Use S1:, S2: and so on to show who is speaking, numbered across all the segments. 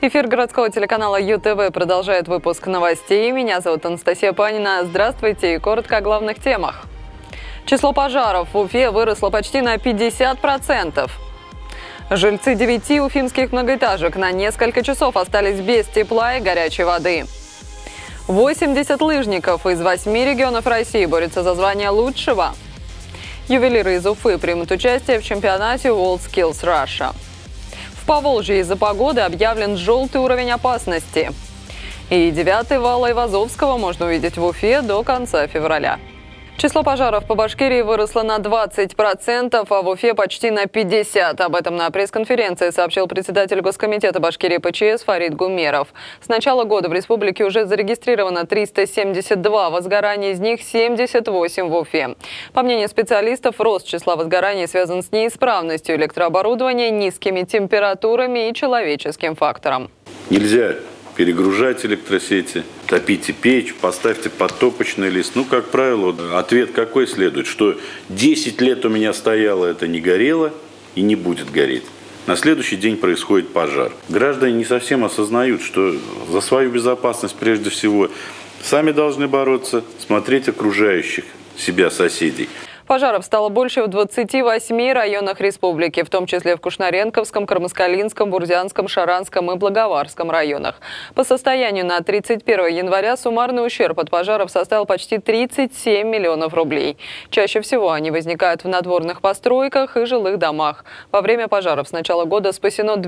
S1: Эфир городского телеканала ЮТВ продолжает выпуск новостей. Меня зовут Анастасия Панина. Здравствуйте и коротко о главных темах. Число пожаров в Уфе выросло почти на 50%. Жильцы 9 уфимских многоэтажек на несколько часов остались без тепла и горячей воды. 80 лыжников из 8 регионов России борются за звание лучшего. Ювелиры из Уфы примут участие в чемпионате WorldSkills Russia. В Поволжье из-за погоды объявлен желтый уровень опасности. И 9-й вал Айвазовского можно увидеть в Уфе до конца февраля. Число пожаров по Башкирии выросло на 20%, а в Уфе почти на 50%. Об этом на пресс-конференции сообщил председатель Госкомитета Башкирии ПЧС Фарид Гумеров. С начала года в республике уже зарегистрировано 372 возгорания, из них 78 в Уфе. По мнению специалистов, рост числа возгораний связан с неисправностью электрооборудования, низкими температурами и человеческим фактором.
S2: Нельзя перегружать электросети, топите печь, поставьте подтопочный лист. Ну, как правило, ответ какой следует? Что 10 лет у меня стояло, это не горело и не будет гореть. На следующий день происходит пожар. Граждане не совсем осознают, что за свою безопасность прежде всего сами должны бороться, смотреть окружающих себя соседей.
S1: Пожаров стало больше в 28 районах республики, в том числе в Кушнаренковском, Кармаскалинском, Бурзянском, Шаранском и Благоварском районах. По состоянию на 31 января суммарный ущерб от пожаров составил почти 37 миллионов рублей. Чаще всего они возникают в надворных постройках и жилых домах. Во время пожаров с начала года спасено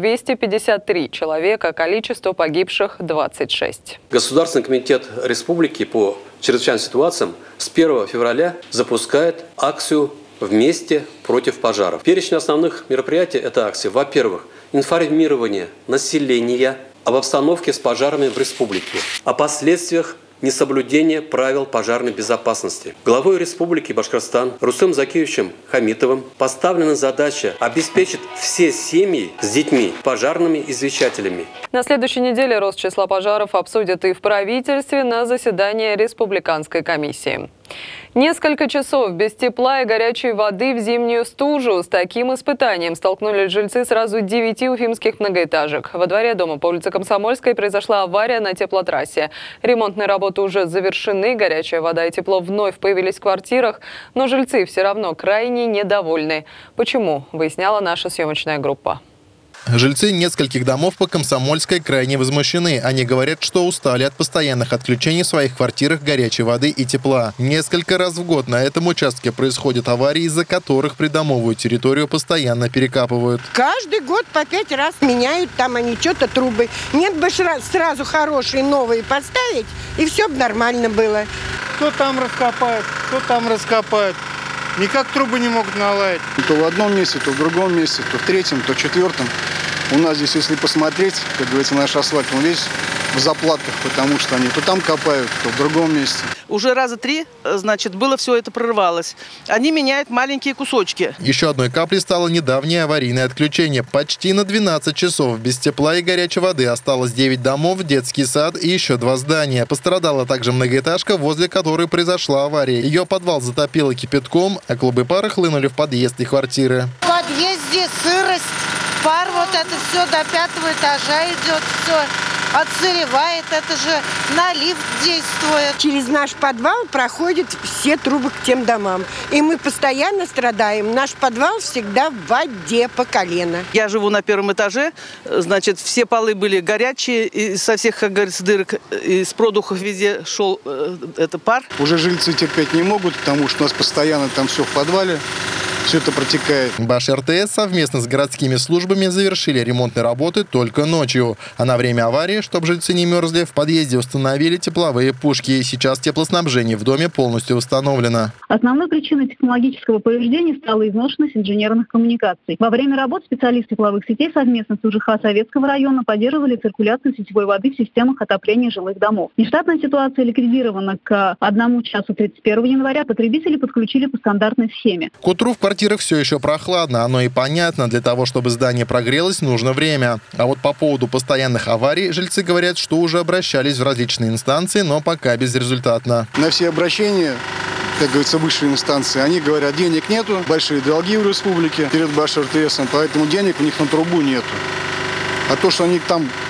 S1: 253 человека, количество погибших – 26.
S3: Государственный комитет республики по чрезвычайным ситуациям с 1 февраля запускает акцию «Вместе против пожаров». Перечень основных мероприятий этой акции. Во-первых, информирование населения об обстановке с пожарами в республике, о последствиях несоблюдения правил пожарной безопасности. Главой Республики Башкортостан Рустемом Закиевичем Хамитовым поставлена задача обеспечить все семьи с детьми пожарными извещателями.
S1: На следующей неделе рост числа пожаров обсудят и в правительстве на заседании Республиканской комиссии. Несколько часов без тепла и горячей воды в зимнюю стужу. С таким испытанием столкнулись жильцы сразу 9 уфимских многоэтажек. Во дворе дома по улице Комсомольской произошла авария на теплотрассе. Ремонтные работы уже завершены, горячая вода и тепло вновь появились в квартирах, но жильцы все равно крайне недовольны. Почему? Выясняла наша съемочная группа.
S4: Жильцы нескольких домов по Комсомольской крайне возмущены. Они говорят, что устали от постоянных отключений в своих квартирах горячей воды и тепла. Несколько раз в год на этом участке происходят аварии, из-за которых придомовую территорию постоянно перекапывают.
S5: Каждый год по 5 раз меняют, там они что-то трубы. Нет бы сразу хорошие новые поставить, и все бы нормально было.
S6: Кто там раскопает, кто там раскопает. Никак трубы не могут наладить.
S7: То в одном месте, то в другом месте, то в третьем, то в четвертом. У нас здесь, если посмотреть, как говорится, наш асфальт, он весь в заплатках, потому что они то там копают, то в другом месте.
S8: Уже раза 3, значит, было все это прорывалось. Они меняют маленькие кусочки.
S4: Еще одной каплей стало недавнее аварийное отключение. Почти на 12 часов без тепла и горячей воды осталось 9 домов, детский сад и еще 2 здания. Пострадала также многоэтажка, возле которой произошла авария. Ее подвал затопило кипятком, а клубы пара хлынули в подъезд и квартиры.
S9: В подъезде сырость, пар, вот это все до 5-го этажа идет, все отсыревает, это же на лифт действует.
S5: Через наш подвал проходят все трубы к тем домам. И мы постоянно страдаем. Наш подвал всегда в воде по колено.
S8: Я живу на 1-м этаже, значит, все полы были горячие, и со всех, как говорится, дырок, из продухов везде шел это пар.
S7: Уже жильцы терпеть не могут, потому что у нас постоянно там все в подвале. Все это протекает.
S4: БашРТС совместно с городскими службами завершили ремонтные работы только ночью. А на время аварии, чтобы жильцы не мерзли, в подъезде установили тепловые пушки. Сейчас теплоснабжение в доме полностью установлено.
S10: Основной причиной технологического повреждения стала изношенность инженерных коммуникаций. Во время работ специалисты тепловых сетей совместно с УЖХ Советского района поддерживали циркуляцию сетевой воды в системах отопления жилых домов. Нештатная ситуация ликвидирована к 1 часу 31 января. Потребители подключили по стандартной схеме.
S4: К утру в квартирах все еще прохладно. Оно и понятно. Для того, чтобы здание прогрелось, нужно время. А вот по поводу постоянных аварий жильцы говорят, что уже обращались в различные инстанции, но пока безрезультатно.
S7: На все обращения, как говорится, высшие инстанции, они говорят, денег нету, большие долги в республике перед БашРТС, поэтому денег у них на трубу нету. А то, что они там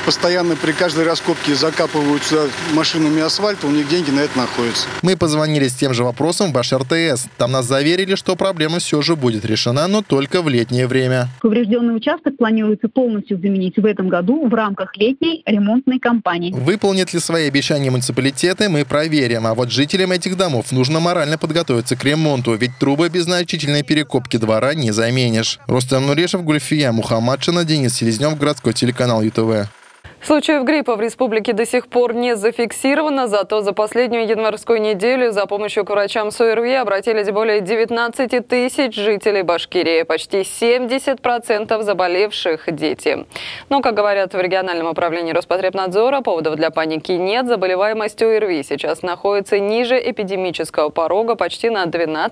S7: постоянно при каждой раскопке закапывают сюда машинами асфальт, у них деньги на это находятся.
S4: Мы позвонили с тем же вопросом в Баш-РТС. Там нас заверили, что проблема все же будет решена, но только в летнее время.
S10: Поврежденный участок планируется полностью заменить в этом году в рамках летней ремонтной кампании.
S4: Выполнят ли свои обещания муниципалитеты, мы проверим. А вот жителям этих домов нужно морально подготовиться к ремонту, ведь трубы без значительной перекопки двора не заменишь. Рустам Нурешев, Гульфия Мухаммадшина, Денис Селезнев, городской телеканал ЮТВ.
S1: Случаев гриппа в республике до сих пор не зафиксировано, зато за последнюю январскую неделю за помощью к врачам с ОРВИ обратились более 19 тысяч жителей Башкирии. Почти 70% заболевших – дети. Но, как говорят в региональном управлении Роспотребнадзора, поводов для паники нет. Заболеваемость ОРВИ сейчас находится ниже эпидемического порога почти на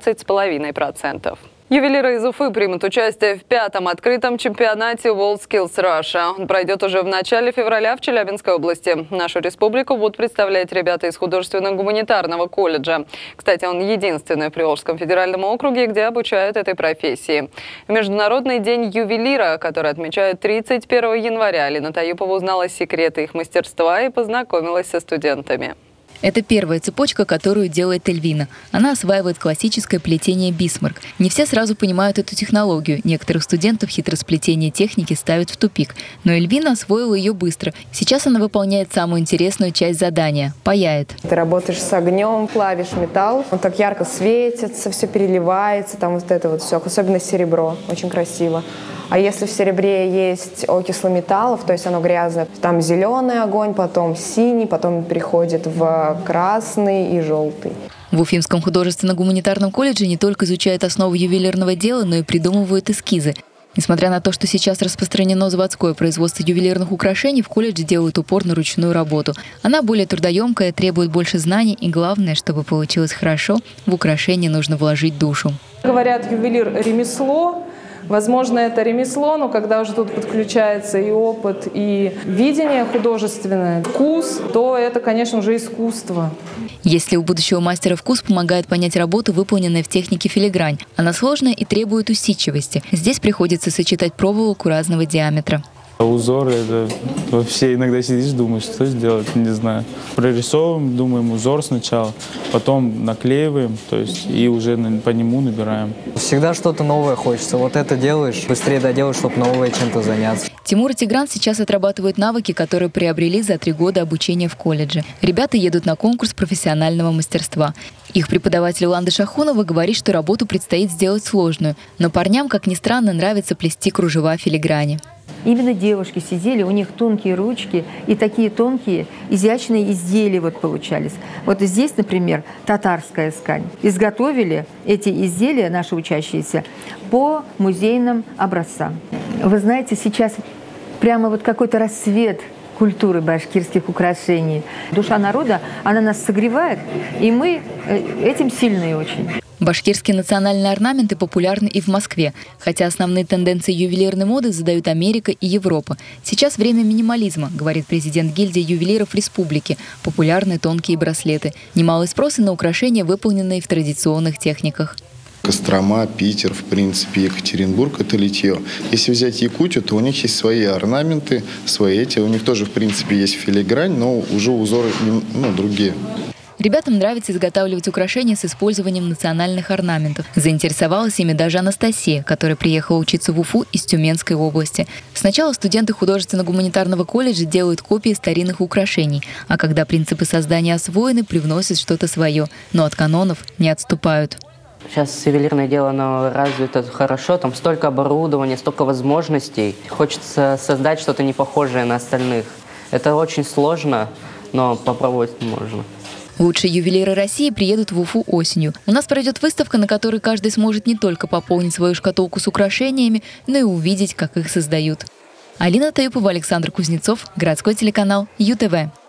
S1: 12,5%. Ювелиры из Уфы примут участие в 5-м открытом чемпионате WorldSkills Russia. Он пройдет уже в начале февраля в Челябинской области. Нашу республику будут представлять ребята из художественно-гуманитарного колледжа. Кстати, он единственный в Приволжском федеральном округе, где обучают этой профессии. В Международный день ювелира, который отмечают 31 января, Алина Таюпова узнала секреты их мастерства и познакомилась со студентами.
S11: Это первая цепочка, которую делает Эльвина. Она осваивает классическое плетение бисмарк. Не все сразу понимают эту технологию. Некоторых студентов хитросплетение техники ставит в тупик. Но Эльвина освоила ее быстро. Сейчас она выполняет самую интересную часть задания – паяет.
S12: Ты работаешь с огнем, плавишь металл. Он так ярко светится, все переливается, там вот это вот все. Особенно серебро. Очень красиво. А если в серебре есть окислы металлов, то есть оно грязное, там зеленый огонь, потом синий, потом переходит в красный и желтый.
S11: В Уфимском художественно-гуманитарном колледже не только изучают основы ювелирного дела, но и придумывают эскизы. Несмотря на то, что сейчас распространено заводское производство ювелирных украшений, в колледже делают упор на ручную работу. Она более трудоемкая, требует больше знаний, и главное, чтобы получилось хорошо, в украшение нужно вложить душу.
S13: Говорят, ювелир – ремесло. Возможно, это ремесло, но когда уже тут подключается и опыт, и видение художественное, вкус, то это, конечно, уже искусство.
S11: Если у будущего мастера вкус помогает понять работу, выполненную в технике филигрань. Она сложная и требует усидчивости. Здесь приходится сочетать проволоку разного диаметра.
S14: Узоры, это вообще иногда сидишь, думаешь, что сделать, не знаю. Прорисовываем, думаем узор сначала, потом наклеиваем, то есть и уже по нему набираем.
S15: Всегда что-то новое хочется. Вот это делаешь, быстрее доделаешь, чтобы новое чем-то заняться.
S11: Тимур и Тигран сейчас отрабатывают навыки, которые приобрели за 3 года обучения в колледже. Ребята едут на конкурс профессионального мастерства. Их преподаватель Ланда Шахунова говорит, что работу предстоит сделать сложную, но парням, как ни странно, нравится плести кружева филиграни.
S16: Именно девушки сидели, у них тонкие ручки и такие тонкие, изящные изделия вот получались. Вот здесь, например, татарская ткань. Изготовили эти изделия наши учащиеся по музейным образцам. Вы знаете, сейчас прямо вот какой-то рассвет культуры башкирских украшений. Душа народа, она нас согревает, и мы этим сильны очень.
S11: Башкирские национальные орнаменты популярны и в Москве, хотя основные тенденции ювелирной моды задают Америка и Европа. Сейчас время минимализма, говорит президент гильдии ювелиров республики. Популярны тонкие браслеты. Немалый спрос и на украшения, выполненные в традиционных техниках.
S17: Кострома, Питер, в принципе, Екатеринбург – это литье. Если взять Якутию, то у них есть свои орнаменты, свои эти. У них тоже, в принципе, есть филигрань, но уже узоры другие.
S11: Ребятам нравится изготавливать украшения с использованием национальных орнаментов. Заинтересовалась ими даже Анастасия, которая приехала учиться в Уфу из Тюменской области. Сначала студенты художественно-гуманитарного колледжа делают копии старинных украшений, а когда принципы создания освоены, привносят что-то свое, но от канонов не отступают.
S18: Сейчас ювелирное дело, оно развито хорошо, там столько оборудования, столько возможностей. Хочется создать что-то не похожее на остальных. Это очень сложно, но попробовать можно.
S11: Лучшие ювелиры России приедут в Уфу осенью. У нас пройдет выставка, на которой каждый сможет не только пополнить свою шкатулку с украшениями, но и увидеть, как их создают. Алина Таюпова, Александр Кузнецов, городской телеканал ЮТВ.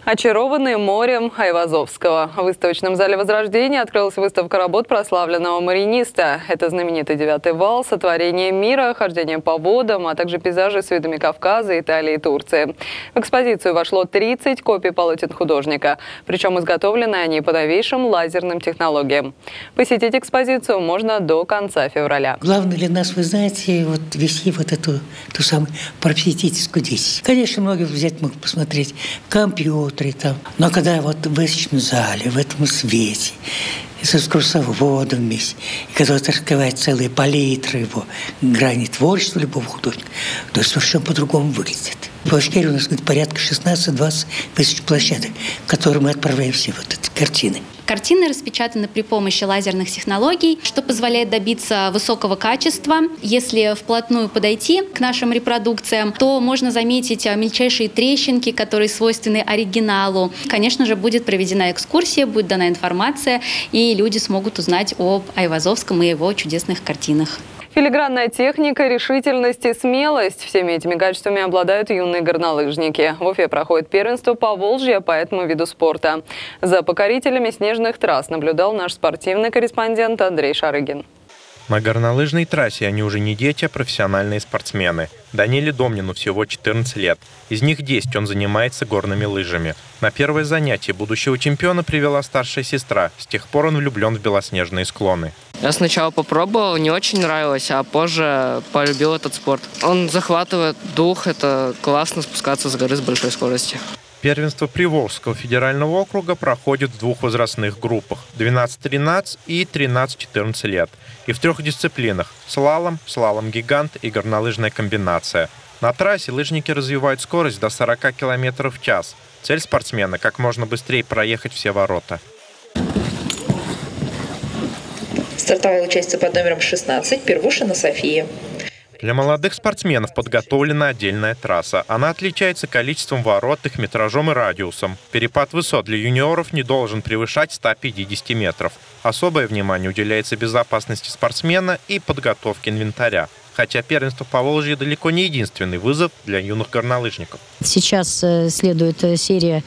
S1: Очарованные морем Айвазовского. В выставочном зале Возрождения открылась выставка работ прославленного мариниста. Это знаменитый 9-й вал, сотворение мира, хождение по водам, а также пейзажи с видами Кавказа, Италии и Турции. В экспозицию вошло 30 копий полотен художника. Причем изготовлены они по новейшим лазерным технологиям. Посетить экспозицию можно до конца февраля.
S19: Главное для нас, вы знаете, вот вести вот эту ту самую просветительскую деятельность. Конечно, многие взять могут посмотреть компьютер, там. Но когда вот в выставочном зале, в этом свете, с экскурсоводом вместе, и когда раскрывает целые палитры его грани творчества любого художника, то совершенно по-другому выглядит. В Башкирии у нас порядка 16-20 выставочных площадок, в которые мы отправляем все вот эти картины.
S20: Картины распечатаны при помощи лазерных технологий, что позволяет добиться высокого качества. Если вплотную подойти к нашим репродукциям, то можно заметить мельчайшие трещинки, которые свойственны оригиналу. Конечно же, будет проведена экскурсия, будет дана информация, и люди смогут узнать об Айвазовском и его чудесных картинах.
S1: Филигранная техника, решительность и смелость. Всеми этими качествами обладают юные горнолыжники. В Уфе проходит первенство Поволжья по этому виду спорта. За покорителями снежных трасс наблюдал наш спортивный корреспондент Андрей Шарыгин.
S21: На горнолыжной трассе они уже не дети, а профессиональные спортсмены. Даниле Домнину всего 14 лет. Из них 10 он занимается горными лыжами. На первое занятие будущего чемпиона привела старшая сестра. С тех пор он влюблен в белоснежные склоны.
S22: Я сначала попробовал, не очень нравилось, а позже полюбил этот спорт. Он захватывает дух, это классно спускаться с горы с большой скоростью.
S21: Первенство Приволжского федерального округа проходит в двух возрастных группах – 12-13 и 13-14 лет. И в 3 дисциплинах – слалом, слалом-гигант и горнолыжная комбинация. На трассе лыжники развивают скорость до 40 км в час. Цель спортсмена – как можно быстрее проехать все ворота.
S23: Стартовала участница под номером 16 Первушина София.
S21: Для молодых спортсменов подготовлена отдельная трасса. Она отличается количеством ворот, их метражом и радиусом. Перепад высот для юниоров не должен превышать 150 метров. Особое внимание уделяется безопасности спортсмена и подготовке инвентаря. Хотя первенство Поволжья далеко не единственный вызов для юных горнолыжников.
S24: Сейчас следует серия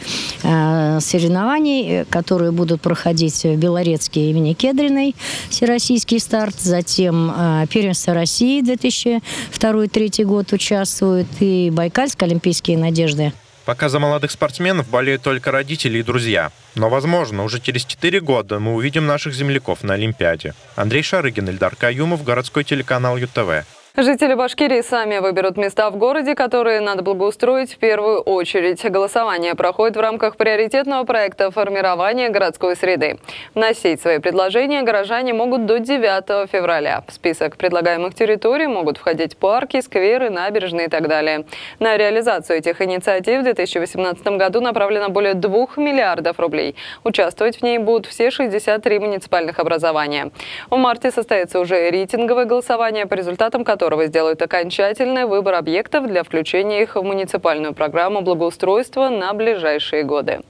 S24: соревнований, которые будут проходить в Белорецке имени Кедриной, всероссийский старт. Затем первенство России 2002-2003 год участвует и Байкальские олимпийские надежды.
S21: Пока за молодых спортсменов болеют только родители и друзья. Но, возможно, уже через 4 года мы увидим наших земляков на Олимпиаде. Андрей Шарыгин, Эльдар Каюмов, городской телеканал ЮТВ.
S1: Жители Башкирии сами выберут места в городе, которые надо благоустроить в первую очередь. Голосование проходит в рамках приоритетного проекта формирования городской среды. Вносить свои предложения горожане могут до 9 февраля. В список предлагаемых территорий могут входить парки, скверы, набережные и так далее. На реализацию этих инициатив в 2018 году направлено более 2 миллиардов рублей. Участвовать в ней будут все 63 муниципальных образования. В марте состоится уже рейтинговое голосование, по результатам которого сделают окончательный выбор объектов для включения их в муниципальную программу благоустройства на ближайшие годы.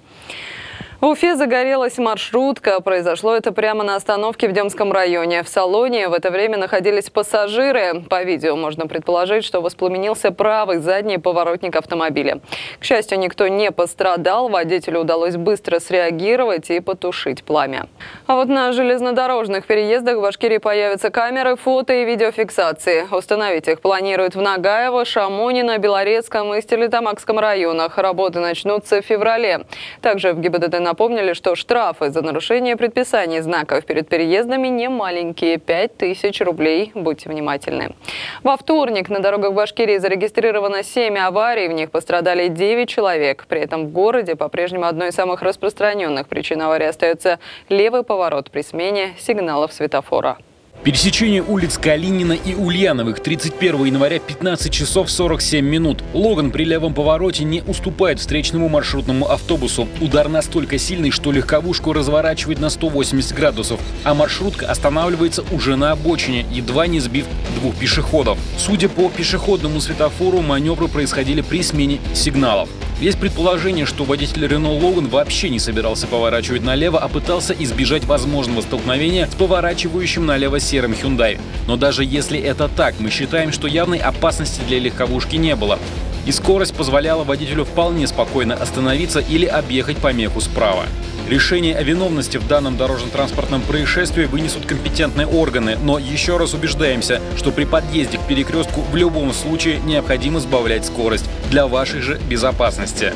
S1: В Уфе загорелась маршрутка. Произошло это прямо на остановке в Демском районе. В салоне в это время находились пассажиры. По видео можно предположить, что воспламенился правый задний поворотник автомобиля. К счастью, никто не пострадал. Водителю удалось быстро среагировать и потушить пламя. А вот на железнодорожных переездах в Башкирии появятся камеры фото и видеофиксации. Установить их планируют в Нагаево, Шамонино, Белорецком и Стерлитамакском районах. Работы начнутся в феврале. Также в ГИБДД напомнили, что штрафы за нарушение предписаний знаков перед переездами не маленькие – 5000 рублей. Будьте внимательны. Во вторник на дорогах Башкирии зарегистрировано 7 аварий, в них пострадали 9 человек. При этом в городе по-прежнему одной из самых распространенных причин аварии остается левый поворот при смене сигналов светофора.
S25: Пересечение улиц Калинина и Ульяновых 31 января 15 часов 47 минут. Логан при левом повороте не уступает встречному маршрутному автобусу. Удар настолько сильный, что легковушку разворачивает на 180 градусов, а маршрутка останавливается уже на обочине, едва не сбив 2 пешеходов. Судя по пешеходному светофору, маневры происходили при смене сигналов. Есть предположение, что водитель Рено Логан вообще не собирался поворачивать налево, а пытался избежать возможного столкновения с поворачивающим налево серым Hyundai. Но даже если это так, мы считаем, что явной опасности для легковушки не было. и скорость позволяла водителю вполне спокойно остановиться или объехать помеху справа. Решение о виновности в данном дорожно-транспортном происшествии вынесут компетентные органы, но еще раз убеждаемся, что при подъезде к перекрестку в любом случае необходимо сбавлять скорость для вашей же безопасности.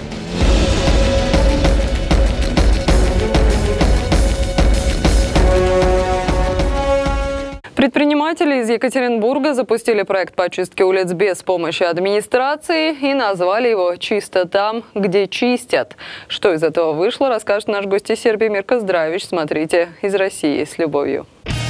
S1: Предприниматели из Екатеринбурга запустили проект по очистке улиц без помощи администрации и назвали его «Чисто там, где чистят». Что из этого вышло, расскажет наш гость из Сербии Мирко Здравич. Смотрите «Из России с любовью».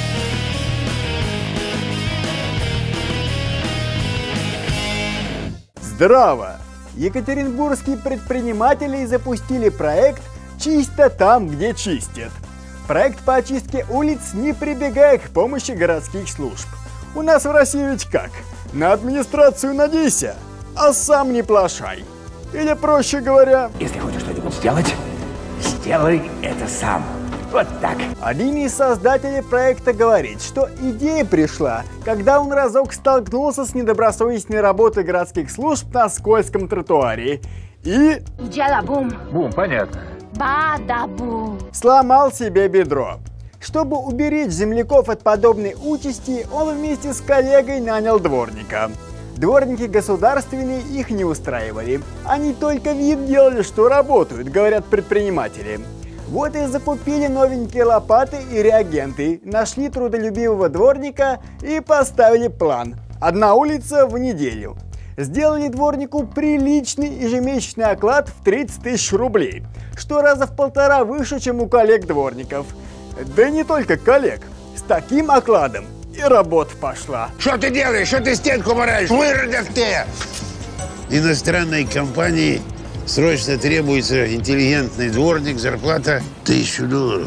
S2: Здраво! Екатеринбургские предприниматели запустили проект «Чисто там, где чистят». Проект по очистке улиц, не прибегая к помощи городских служб. У нас в России ведь как? На администрацию надейся, а сам не плашай. Или проще говоря...
S3: Если хочешь что-нибудь сделать, сделай это сам. Вот так.
S2: Один из создателей проекта говорит, что идея пришла, когда он разок столкнулся с недобросовестной работой городских служб на скользком тротуаре. И...
S3: Бум. Бум, понятно.
S2: Бадабу. Сломал себе бедро. Чтобы уберечь земляков от подобной участи, он вместе с коллегой нанял дворника. Дворники государственные их не устраивали. Они только вид делали, что работают, говорят предприниматели. Вот и закупили новенькие лопаты и реагенты, нашли трудолюбивого дворника и поставили план. Одна улица в неделю. Сделали дворнику приличный ежемесячный оклад в 30 тысяч рублей, что раза в 1,5 выше, чем у коллег-дворников. Да и не только коллег. С таким окладом и работа пошла.
S5: Что ты делаешь? Что ты стенку мораешь? Выродок ты! Иностранной компании срочно требуется интеллигентный дворник, зарплата $1000.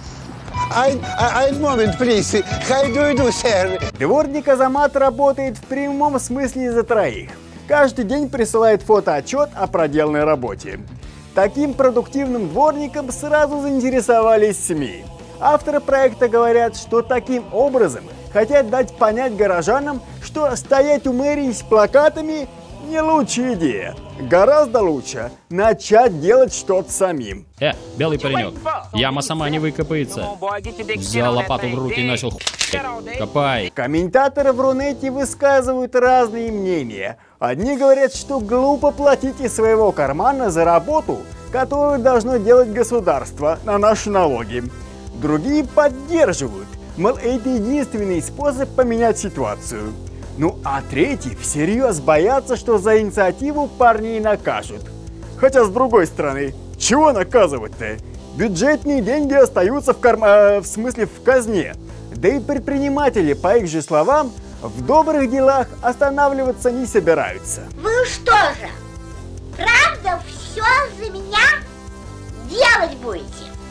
S2: Ein moment, please. How do you do, sir? Дворник Азамат работает в прямом смысле за троих. Каждый день присылает фотоотчет о проделанной работе. Таким продуктивным дворником сразу заинтересовались СМИ. Авторы проекта говорят, что таким образом хотят дать понять горожанам, что стоять у мэрии с плакатами не лучшая идея. Гораздо лучше начать делать что-то самим.
S6: Белый паренек, яма сама не выкопается. Взял лопату в руки и начал копай.
S2: Комментаторы в Рунете высказывают разные мнения. Одни говорят, что глупо платить из своего кармана за работу, которую должно делать государство на наши налоги. Другие поддерживают, мол, это единственный способ поменять ситуацию. Ну а третьи всерьез боятся, что за инициативу парней накажут. Хотя с другой стороны, чего наказывать-то? Бюджетные деньги остаются в казне. Да и предприниматели, по их же словам, в добрых делах останавливаться не собираются.
S9: Вы что же, правда все за меня делать будете?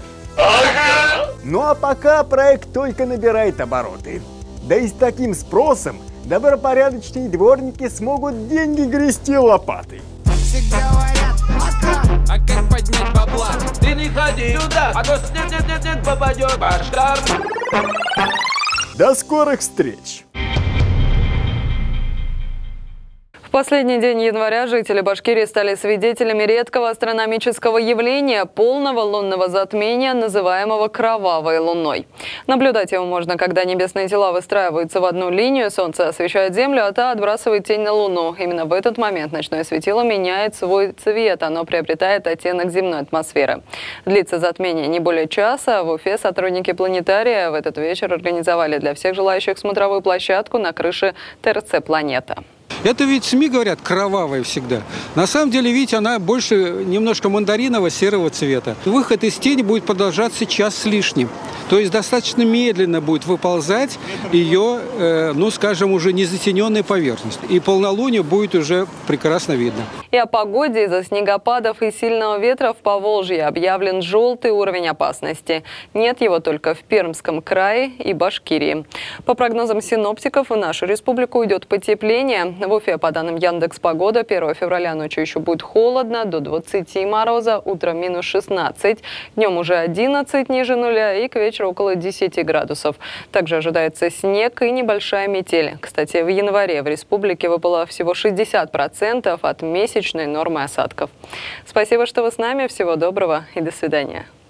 S2: Ну а пока проект только набирает обороты. Да и с таким спросом добропорядочные дворники смогут деньги грести лопатой.
S3: Все говорят пока, а как поднять бабла? Ты не ходи сюда, а то нет попадет башкар.
S2: До скорых встреч!
S1: В последний день января жители Башкирии стали свидетелями редкого астрономического явления – полного лунного затмения, называемого кровавой луной. Наблюдать его можно, когда небесные тела выстраиваются в одну линию, Солнце освещает Землю, а та отбрасывает тень на Луну. Именно в этот момент ночное светило меняет свой цвет, оно приобретает оттенок земной атмосферы. Длится затмение не более часа. В Уфе сотрудники планетария в этот вечер организовали для всех желающих смотровую площадку на крыше ТРЦ «Планета».
S26: Это ведь СМИ говорят кровавая всегда. На самом деле, видите, она больше немножко мандаринового серого цвета. Выход из тени будет продолжаться час с лишним. То есть достаточно медленно будет выползать ее, ну скажем, уже не затененная поверхность. И полнолуние будет уже прекрасно видно.
S1: И о погоде из-за снегопадов и сильного ветра в Поволжье объявлен желтый уровень опасности. Нет его только в Пермском крае и Башкирии. По прогнозам синоптиков, в нашу республику идет потепление. в Уфе, по данным Яндекс.Погода, 1 февраля ночью еще будет холодно, до 20 мороза, утром минус 16, днем уже 11 ниже нуля и к вечеру около 10 градусов. Также ожидается снег и небольшая метель. Кстати, в январе в республике выпало всего 60% от месячной нормы осадков. Спасибо, что вы с нами. Всего доброго и до свидания.